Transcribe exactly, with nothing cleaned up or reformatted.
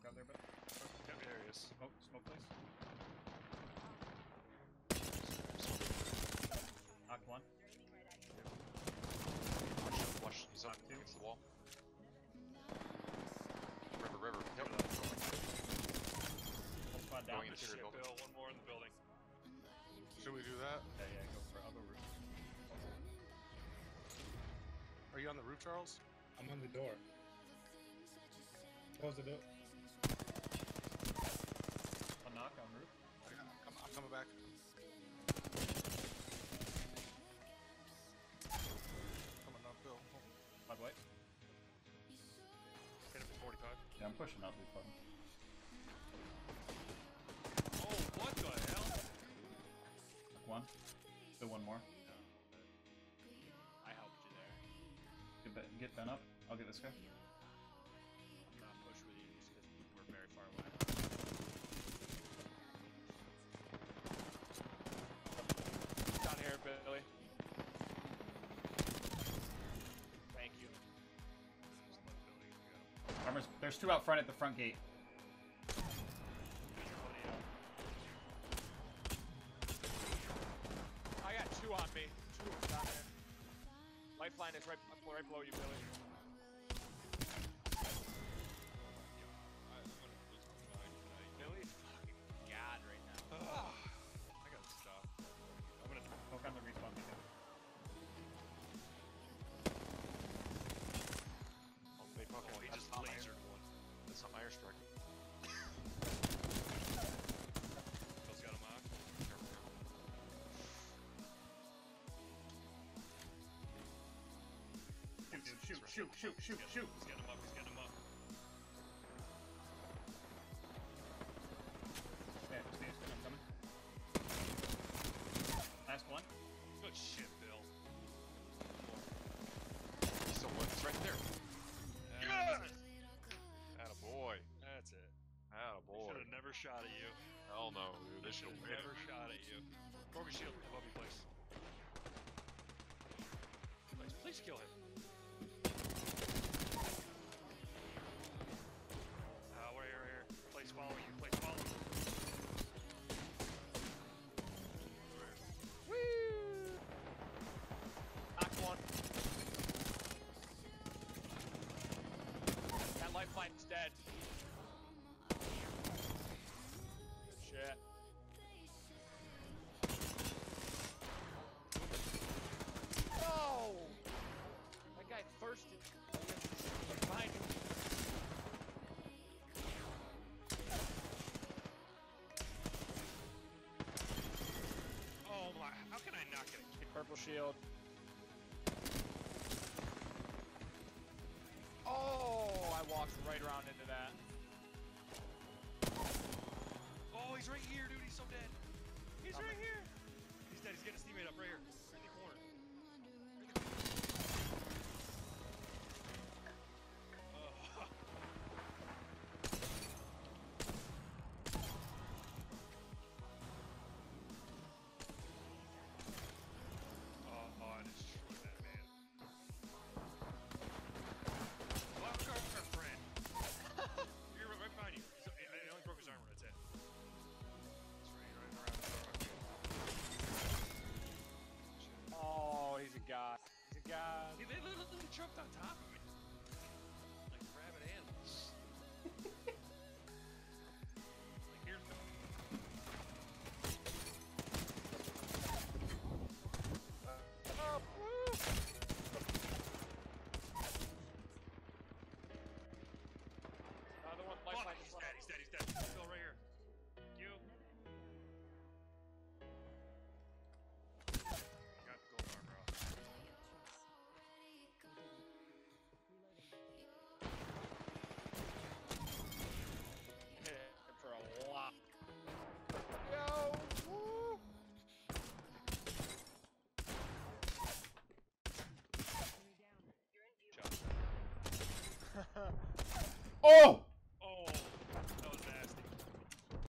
out there, but. Yep, there he is. Smoke, smoke place. Knocked one. Watch, watch, he's up against the wall. River, river. Yep. Whole squad down. Going into Shit, building. Bill, one more in the building. Should we do that? Yeah, yeah, go for it. I'll go roof. Are you on the roof, Charles? I'm on the door. Close the door. I'll knock on roof. Yeah, I'm, I'm coming back. Coming up, Bill. By the way. Hit him for forty-five. Yeah, I'm pushing out these buttons. Oh, what the hell? One. Still one more. I helped you there. Get Ben, get Ben up. I'll get this guy. I'm not push with you just because we're very far away. Down here, Billy. Thank you. Armors, there's two out front at the front gate. I got two on me. Two down there. Lifeline is right, right below you, Billy. Billy's fucking god right now. I gotta stop. I'm gonna poke on the respawn beacon. Oh, they fucking, Oh, he that's just not my lasered air- one. That's not my airstrike. Bill's got him off. Shoot, shoot, shoot, shoot, shoot, shoot. He's getting him up, he's getting him up. Okay, stay, stay, I'm coming. Last one. Good shit, Bill. He's still one. He's right there. Yes! Attaboy. That's it. Should Attaboy. have never shot at you. Hell no, dude. They should Should have have never shot at you. Broken shield above you, please. Please, please kill him. Uh, we're here, we're here. Please follow you, please follow you. Woo! Knocked one. That lifeline's dead. Good shit. No! That guy thirsted. Behind him. Oh my, how can I not get a kick? Purple shield. Oh, I walked right around into that. Oh, he's right here, dude, he's so dead. He's right here. He's dead, he's getting his teammate up right here. Right in the corner. Right in the corner. Oh. Oh, oh, I destroyed that man. Wild card, our friend. You're right, right behind you. He's, I, I only broke his armor, that's it. He's running right around. Oh, he's a god. He's a god. He literally jumped on top of me. Like rabid animals. Like, here's the... Oh, woo! Another one, Oh, lifeline. he's dead, he's dead, he's dead. Still right here. Thank you. Got gold armor off. Hit him for a lot. Yo! Woo! Shot. Oh!